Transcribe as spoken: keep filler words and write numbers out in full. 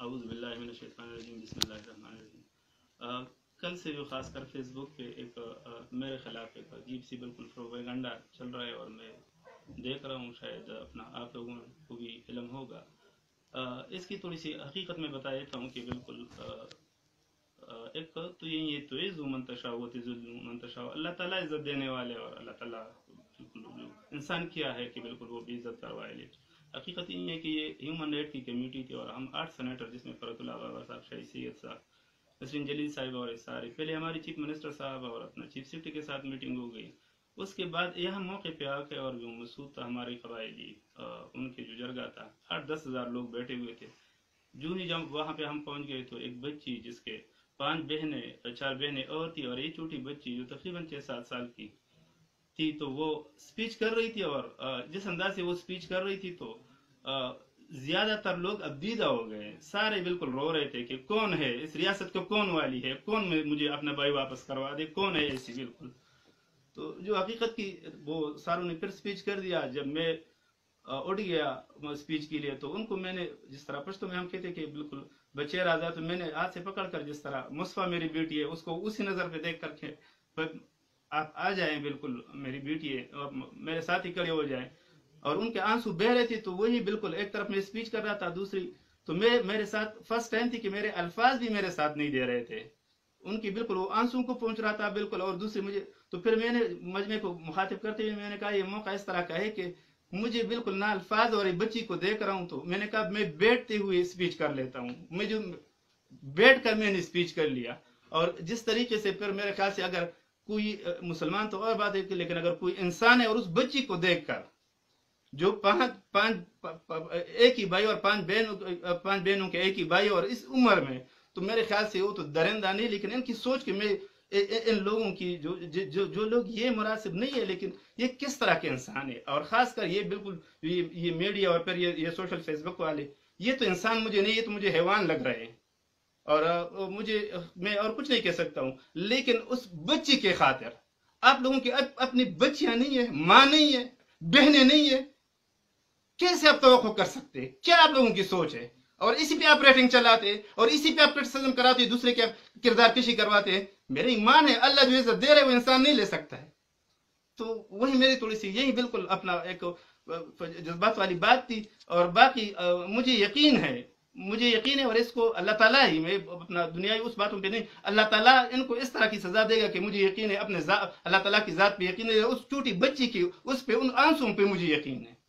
अऊज़ु बिल्लाहि मिनश शैतानिर रजीम बिस्मिल्लाहिर रहमानिर रहीम। कल से जो खासकर फेसबुक पे एक आ, मेरे खिलाफ एक अजीब सी बिल्कुल प्रोपेगेंडा चल रहा है और मैं देख रहा हूँ, शायद अपना आप लोगों को भी इल्म होगा। आ, इसकी थोड़ी सी हकीकत में बता देता हूँ कि बिल्कुल आ, आ, एक तो ये ये तो इज़्ज़ु मन तशाअ व तुज़िल्लु मन तशाअ, अल्लाह ताला इज़्ज़त देने वाले और अल्लाह ताला बिल्कुल जो इंसान किया है कि बिल्कुल वो भी इज़्ज़त करवाए। लेकिन हकीकत ये है कि ये ह्यूमन राइट की कम्युनिटी थी और हम आठ सेनेटर जिसमें फरतुल्लाह बाबा साहब, शाही सैयद साहब, नसरीन जलील साहिब और सारे, पहले हमारी चीफ मिनिस्टर साहब और अपना चीफ सेक्रेटरी के साथ मीटिंग हो गई। उसके बाद यहाँ मौके पे आके और जो मसूद था हमारे कबायली, उनके जो जरगा था, आठ दस हजार लोग बैठे हुए थे। जून ही जब वहाँ पे हम पहुँच गए तो एक बच्ची जिसके पांच बहनें चार बहनें और थी और एक छोटी बच्ची जो तकरीबन छः सात साल की थी, तो वो स्पीच कर रही थी और जिस अंदाज से वो स्पीच कर रही थी तो ज्यादातर लोग अब दीदा हो गए, सारे बिल्कुल रो रहे थे कि कौन है इस रियासत को, कौन वाली है, कौन मुझे अपना भाई वापस करवा दे, कौन है ऐसी। बिल्कुल तो जो हकीकत की वो सारों ने फिर स्पीच कर दिया। जब मैं उठ गया स्पीच के लिए तो उनको मैंने जिस तरह पश्तो में हम कहते कि बिल्कुल बचेर आजाद, तो मैंने हाथ से पकड़ कर जिस तरह मुस्फा मेरी बेटी है उसको उसी नजर पे देख करके आप आ जाए, बिल्कुल मेरी बेटी है और मेरे साथ ही खड़े हो जाए। और उनके आंसू बह रहे थे तो वही बिल्कुल एक तरफ मैं स्पीच कर रहा था, दूसरी तो मैं मेरे साथ फर्स्ट टाइम थी कि मेरे अल्फाज भी मेरे साथ नहीं दे रहे थे, उनकी बिल्कुल वो आंसू को पहुंच रहा था बिल्कुल। और दूसरी मुझे तो फिर मैंने मजमे को मुखातिब करते हुए मैंने कहा ये मौका इस तरह का है कि मुझे बिल्कुल ना अल्फाज और बच्ची को देख रहा हूं, तो मैंने कहा मैं बैठते हुए स्पीच कर लेता हूँ। मैं जो बैठ कर मैंने स्पीच कर लिया और जिस तरीके से फिर मेरे ख्याल से अगर कोई मुसलमान तो और बात है, लेकिन अगर कोई इंसान है और उस बच्ची को देख कर जो पांच पांच एक ही भाई और पांच बहनों पांच बहनों के एक ही भाई और इस उम्र में, तो मेरे ख्याल से वो तो दरिंदा नहीं, लेकिन इनकी सोच के मैं इन लोगों की जो जो जो लोग ये मुनासिब नहीं है, लेकिन ये किस तरह के इंसान है। और खासकर ये बिल्कुल ये ये मीडिया और फिर ये ये सोशल फेसबुक वाले, ये तो इंसान मुझे नहीं, ये तो मुझे हैवान लग रहे हैं। और मुझे मैं और कुछ नहीं कह सकता हूँ, लेकिन उस बच्ची के खातिर आप लोगों की अपनी बच्चियां नहीं है, माँ नहीं है, बहनें नहीं है, कैसे आप तवक्को कर सकते? क्या आप लोगों की सोच है? और इसी पे आप रेटिंग चलाते और इसी पे आप क्रिटिसिज्म कराते, दूसरे के किरदार कशी करवाते। मेरी ईमान है अल्लाह जो इज्जत दे रहे वो इंसान नहीं ले सकता है। तो वही मेरी थोड़ी सी यही बिल्कुल अपना एक जज्बात वाली बात थी। और बाकी मुझे यकीन है मुझे यकीन है और इसको अल्लाह ताला ही, मैं अपना दुनियाई उस बातों पे नहीं, अल्लाह ताला इनको इस तरह की सजा देगा कि मुझे यकीन है, अपने अल्लाह ताला की जात पे यकीन है, उस छोटी बच्ची की उस पे उन आंसुओं पे मुझे यकीन है।